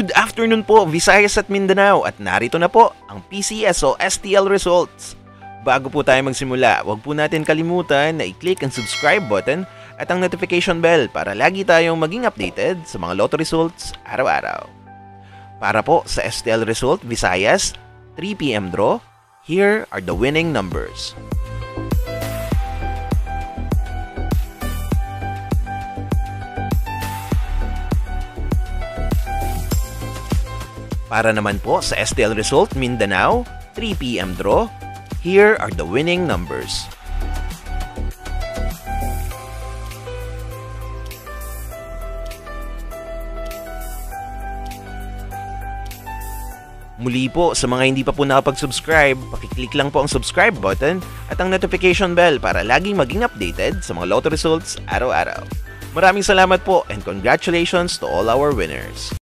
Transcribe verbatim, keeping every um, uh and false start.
Good afternoon po, Visayas at Mindanao, at narito na po ang P C S o S T L results. Bago po tayo magsimula, huwag po natin kalimutan na i-click ang subscribe button at ang notification bell para lagi tayong maging updated sa mga lotto results araw-araw. Para po sa S T L result Visayas, three p m draw, here are the winning numbers. Para naman po sa S T L result Mindanao, three p m draw, here are the winning numbers. Muli po, sa mga hindi pa po nakapag-subscribe, pakiclick lang po ang subscribe button at ang notification bell para laging maging updated sa mga lotto results araw-araw. Maraming salamat po and congratulations to all our winners!